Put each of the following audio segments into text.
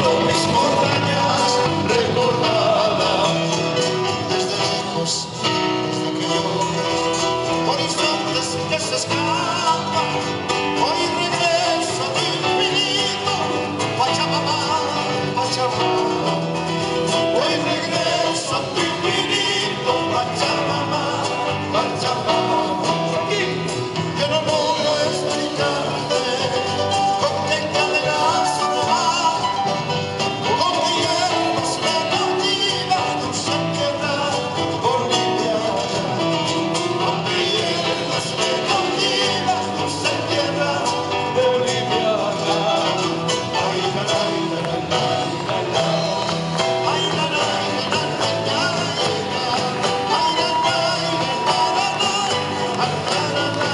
con mis montañas recordadas. Desde lejos, desde que yo, horizontes que se escapan, hoy regreso a tu infinito, Pachamama, Pachamama. Hoy regreso a tu infinito, Pachamama, Pachamama. Yo no logro explicarte con qué cadenas me va, con qué hierbas me cautiva dulce tierra boliviana, con qué hierbas me cautiva dulce tierra boliviana. Ay, la, la, la, la, la, la. Ay, la, la, la, la, la, la, la. Ay, la, la, la, la, la, la. Ay, la, la, la.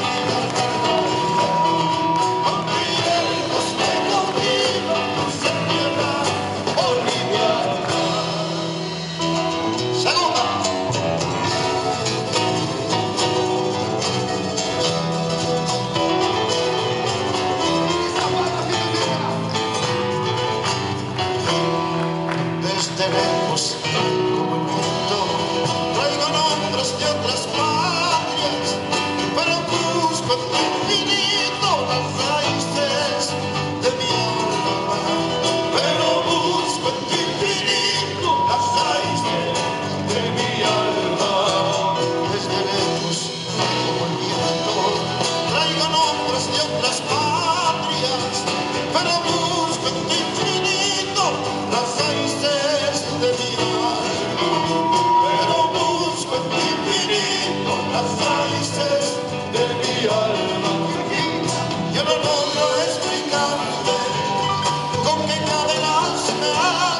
Desde lejos, como el viento, traigo nombres de otras patrias, pero busco en tu infinito las raíces de mi alma. Pero busco en tu infinito las raíces de mi alma. Desde lejos, como el viento, traigo nombres de otras patrias, pero busco en tu infinito las raíces de mi alma. Pero busco en tu infinito las raíces de mi alma. Yo no logro explicarte con qué cadenas me